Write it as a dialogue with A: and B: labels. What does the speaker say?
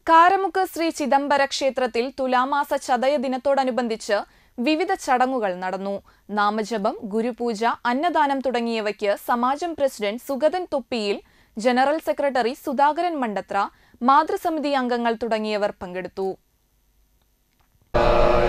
A: കാരമുക്ക് ശ്രീ ചിദംബര ക്ഷേത്രത്തിൽ തുലാമാസ ചതയ ദിനത്തോടനുബന്ധിച്ച് വിവിധ ചടങ്ങുകൾ നടന്നു. നാമജപം, ഗുരുപൂജ, അന്നദാനം തുടങ്ങിയവയ്ക്ക് സമാജം president Sugathan Thoppil, general secretary Sudhakaran Mandathra, മാതൃസമിതി അംഗങ്ങൾ തുടങ്ങിയവർ പങ്കെടുത്തു.